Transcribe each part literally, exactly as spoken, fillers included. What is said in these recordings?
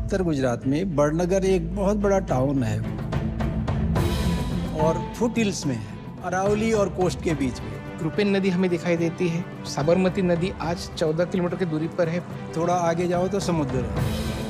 उत्तर गुजरात में बड़नगर एक बहुत बड़ा टाउन है और फुट हिल्स में है, अरावली और कोस्ट के बीच में। कृपेन नदी हमें दिखाई देती है। साबरमती नदी आज चौदह किलोमीटर की दूरी पर है। थोड़ा आगे जाओ तो समुद्र है।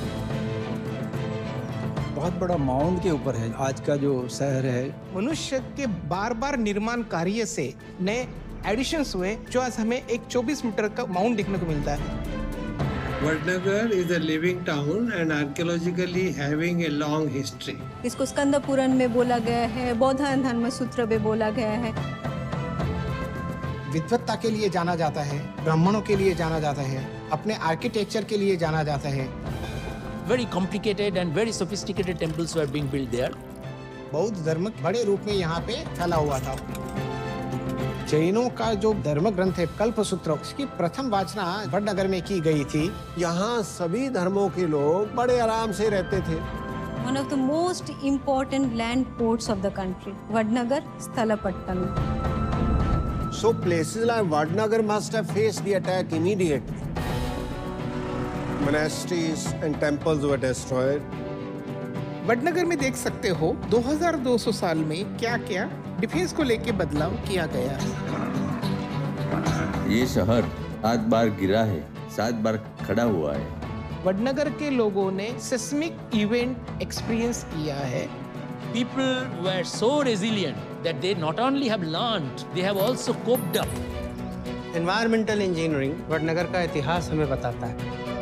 बहुत बड़ा माउंट के ऊपर है आज का जो शहर है। मनुष्य के बार बार निर्माण कार्य से नए एडिशंस हुए जो आज हमें एक चौबीस मीटर का माउंट देखने को मिलता है। Vadnagar is a living town and archaeologically having a long history. इसको स्कंद पुराण में बोला गया है, बौद्ध धर्म सूत्र में बोला गया है। विद्वत्ता के लिए जाना जाता है, ब्राह्मणों के लिए जाना जाता है, अपने आर्किटेक्चर के लिए जाना जाता है। Very complicated and very sophisticated temples were being built there. बौद्ध धर्म बड़े रूप में यहाँ पे फैला हुआ था। जैनों का जो धर्म ग्रंथ है कल्पसूत्र, उसकी प्रथम वाचना वडनगर में की गई थी। यहाँ सभी धर्मों के लोग बड़े आराम से रहते थे। One of the most important land ports of the country, Vadnagar, Sthalapattanam. So places like Vadnagar must have faced the attack immediately. Monasteries and temples were destroyed. Vadnagar में देख सकते हो दो हज़ार दो सौ साल में क्या-क्या डिफेंस को लेके बदलाव किया गया। ये शहर आठ बार गिरा है, सात बार खड़ा हुआ है। वडनगर के लोगों ने सेस्मिक इवेंट एक्सपीरियंस किया है। People were so resilient that they not only have learned, they have also coped up. Environmental engineering Vadnagar का इतिहास हमें बताता है।